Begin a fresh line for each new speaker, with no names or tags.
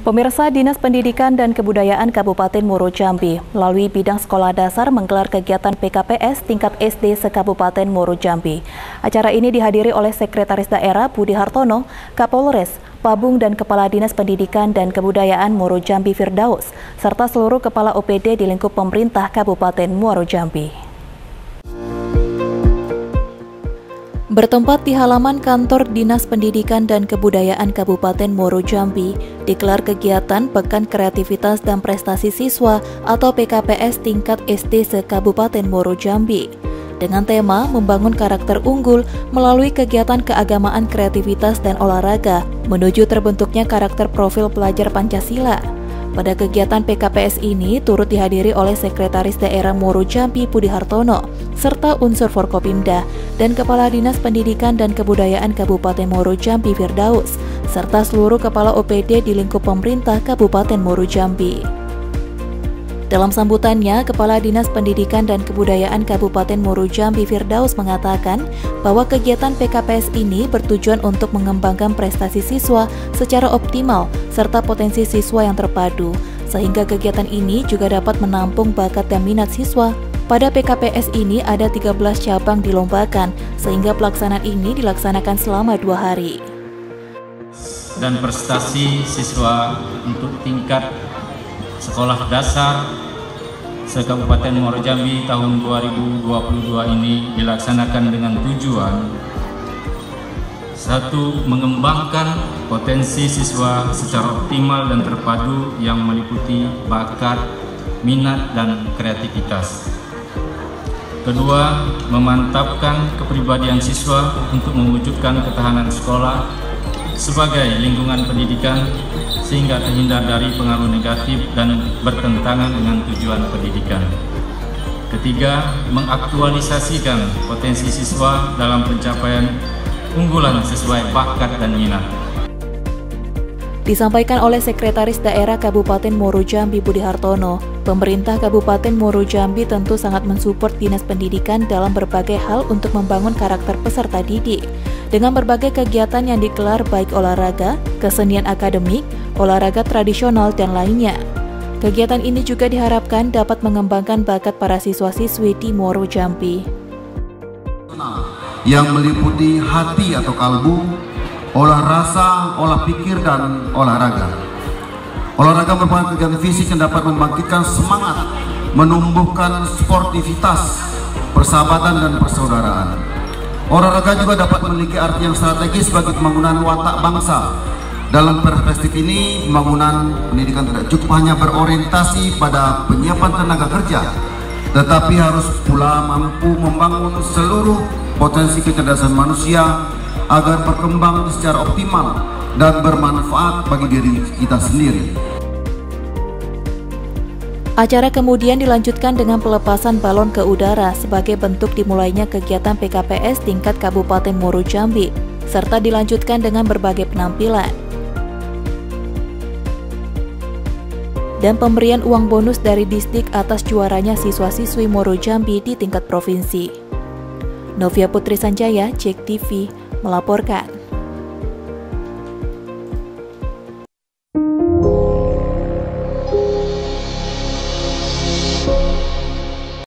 Pemirsa, Dinas Pendidikan dan Kebudayaan Kabupaten Muaro Jambi melalui bidang sekolah dasar menggelar kegiatan PKPS tingkat SD se-Kabupaten Muaro Jambi. Acara ini dihadiri oleh Sekretaris Daerah Budi Hartono, Kapolres, Pabung dan Kepala Dinas Pendidikan dan Kebudayaan Muaro Jambi Firdaus, serta seluruh kepala OPD di lingkup pemerintah Kabupaten Muaro Jambi. Bertempat di halaman kantor Dinas Pendidikan dan Kebudayaan Kabupaten Muaro Jambi, digelar kegiatan Pekan Kreativitas dan Prestasi Siswa atau PKPS tingkat SD se-Kabupaten Muaro Jambi. Dengan tema membangun karakter unggul melalui kegiatan keagamaan, kreativitas, dan olahraga, menuju terbentuknya karakter profil pelajar Pancasila. Pada kegiatan PKPS ini turut dihadiri oleh Sekretaris Daerah Muaro Jambi Budi Hartono, serta unsur Forkopimda dan Kepala Dinas Pendidikan dan Kebudayaan Kabupaten Muaro Jambi Firdaus, serta seluruh kepala OPD di lingkup pemerintah Kabupaten Muaro Jambi. Dalam sambutannya, Kepala Dinas Pendidikan dan Kebudayaan Kabupaten Muaro Jambi Firdaus mengatakan bahwa kegiatan PKPS ini bertujuan untuk mengembangkan prestasi siswa secara optimal serta potensi siswa yang terpadu, sehingga kegiatan ini juga dapat menampung bakat dan minat siswa. Pada PKPS ini ada 13 cabang dilombakan, sehingga pelaksanaan ini dilaksanakan selama 2 hari.
Dan prestasi siswa untuk tingkat sekolah dasar se-Kabupaten Muaro Jambi tahun 2022 ini dilaksanakan dengan tujuan: 1. Mengembangkan potensi siswa secara optimal dan terpadu yang meliputi bakat, minat, dan kreativitas. 2. Memantapkan kepribadian siswa untuk mewujudkan ketahanan sekolah sebagai lingkungan pendidikan sehingga terhindar dari pengaruh negatif dan bertentangan dengan tujuan pendidikan. 3. Mengaktualisasikan potensi siswa dalam pencapaian unggulan sesuai bakat dan minat.
Disampaikan oleh Sekretaris Daerah Kabupaten Muaro Jambi Budi Hartono, pemerintah Kabupaten Muaro Jambi tentu sangat mensupport Dinas Pendidikan dalam berbagai hal untuk membangun karakter peserta didik, dengan berbagai kegiatan yang digelar baik olahraga, kesenian akademik, olahraga tradisional, dan lainnya. Kegiatan ini juga diharapkan dapat mengembangkan bakat para siswa-siswi di Muaro Jambi.
Yang meliputi hati atau kalbu, olah rasa, olah pikir, dan olahraga. Olahraga merupakan kegiatan fisik yang dapat membangkitkan semangat, menumbuhkan sportivitas, persahabatan, dan persaudaraan. Olahraga juga dapat memiliki arti yang strategis bagi pembangunan watak bangsa. Dalam perspektif ini, pembangunan pendidikan tidak cukup hanya berorientasi pada penyiapan tenaga kerja, tetapi harus pula mampu membangun seluruh potensi kecerdasan manusia agar berkembang secara optimal dan bermanfaat bagi diri kita sendiri.
Acara kemudian dilanjutkan dengan pelepasan balon ke udara sebagai bentuk dimulainya kegiatan PKPS tingkat Kabupaten Muaro Jambi, serta dilanjutkan dengan berbagai penampilan. Dan pemberian uang bonus dari Disdik atas juaranya siswa-siswi Muaro Jambi di tingkat provinsi. Novia Putri Sanjaya, JEK TV, melaporkan.